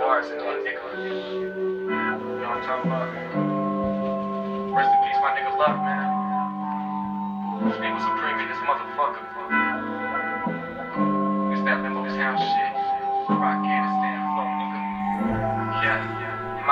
bars in there, nigga. You know what I'm talking about? Rest in peace, my nigga Love, man. Spiegel Supreme in this motherfucker. It's that limbo town shit. Afghanistan flow, nigga. Yeah,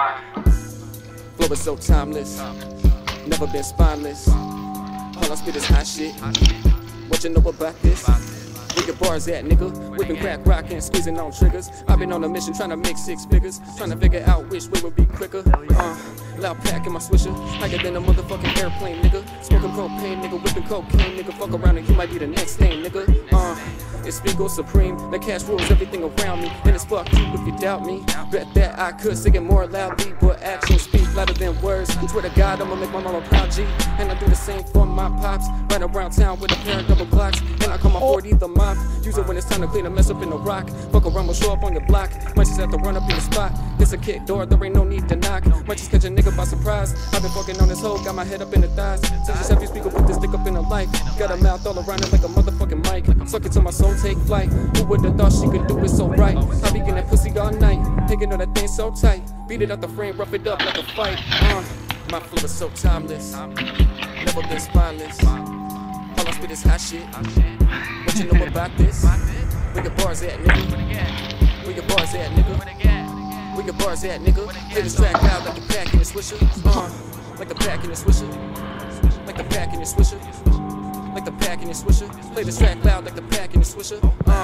my flow is so timeless, never been spineless. All I spit is hot shit. What you know about this? Where your bars at, nigga? Whipping crack, rockin', squeezing on triggers. I've been on a mission trying to make 6 figures, trying to figure out which way would be quicker. Loud pack in my swisher, higher than a motherfucking airplane, nigga. Smoking propane, nigga, whipping cocaine, nigga. Fuck around and you might be the next thing, nigga. It's Spiegel Supreme, the cash rules everything around me, and it's fuck you if you doubt me. Bet that I could sing it more loudly, but actions speak louder than words. I swear to God, I'ma make my mama proud, G. And I do the same for my pops. Right around town with a pair of double clocks, and I call my 40 the mop. Use it when it's time to clean a mess up in the rock. Fuck around, we'll show up on your block. Might just have to run up in the spot. It's a kick door, there ain't no need to knock. Might just catch a nigga by surprise. I've been fucking on this hoe, got my head up in the thighs. So just have you speak put this dick up in the light. Got a mouth all around it like a motherfucking mic. Suck it till my soul take flight. Who would've thought she could do it so right? I be getting that pussy all night, hanging on that thing so tight. Beat it out the frame, rough it up like a fight. My flow is so timeless, never been spineless. All I spit is hot shit. What you know about this? Where your bars at, nigga? Where your bars at, nigga? Where your bars at, nigga? Play this track loud like the pack in the swisher. Like the pack in the swisher. Like the pack in the swisher. Like the pack in the swisher. Play this track loud like the pack in the swisher.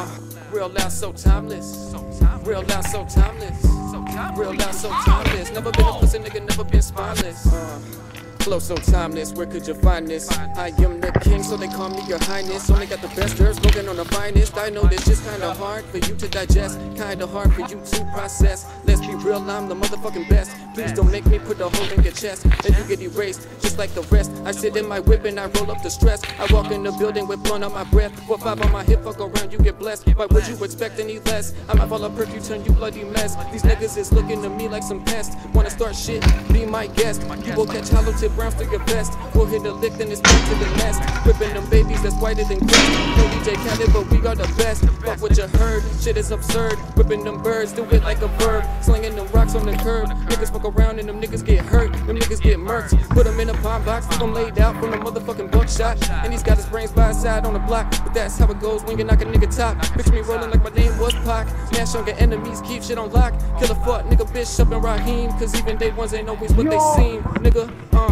Real loud, so timeless. Real loud, so timeless. Real loud, so timeless. Never been a pussy nigga, never been spineless. Flow so timeless, where could you find this? I am the king, so they call me your highness. Only got the best herbs, smoking on the finest. I know this is kinda hard for you to digest, kinda hard for you to process. Let's be real, I'm the motherfucking best. Please don't make me put a hole in your chest, then you get erased, just like the rest. I sit in my whip and I roll up the stress. I walk in the building with blunt on my breath, 4-5 on my hip, fuck around, you get blessed. Why would you expect any less? I might fall a perk, you turn you bloody mess. These niggas is looking to me like some pests. Wanna start shit, be my guest. You will catch hollow tip rounds to your vest. We'll hit a lick, then it's back to the nest. Whipping them babies that's whiter than crust. No DJ Khaled, but we are the best. Fuck what you heard, shit is absurd. Whipping them birds, do it like a verb. Slinging them rocks on the curb. Niggas fuck around and them niggas get hurt. Them niggas get murked. Put them in a pine box, leave them laid out from the motherfucking buckshot. And he's got his brains by his side on the block. But that's how it goes when you knock a nigga top. Picture me rolling like my name was Pac. Mash on your enemies, keep shit on lock. Kill a fuck nigga, bitch, up in Raheem. Cause even day ones ain't always what they seem. Nigga,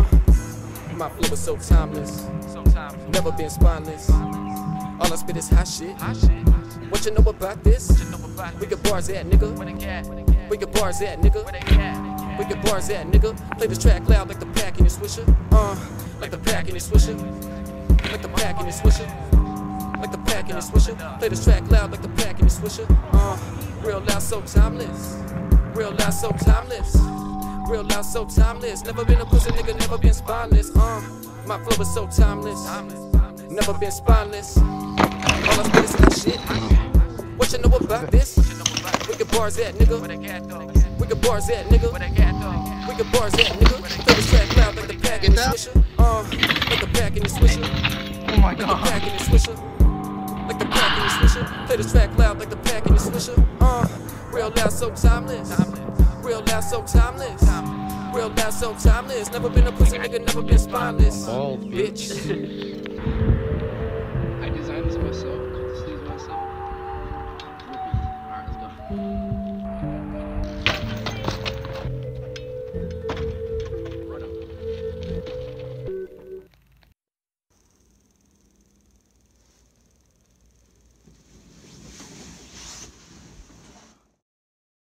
my flow is so timeless, never been spineless. All I spit is hot shit. What you know about this? Where your bars at, nigga? Where your bars at, nigga? Where your bars at, nigga? Play this track loud like the pack in the swisher. Like the pack in the swisher. Like the pack in the swisher. Like the pack in the swisher. Play this track loud like the pack in the swisher. Real loud, so timeless. Real loud, so timeless. Real loud, so timeless. Never been a pussy nigga, never been spineless. My flow is so timeless, never been spineless. All I spit is hot shit. What you know about this? Where your bars at, nigga? Where your bars at, nigga? Where your bars at, nigga? Play this track loud like the pack in the swisher. Like the pack in the swisher. Oh my god. Like the pack in the swisher. Like the pack in the swisher. Play this track loud like the pack in the swisher. Real loud, so timeless. Real loud, so timeless. Real loud, so timeless. Never been a pussy nigga, never been spineless. Bitch.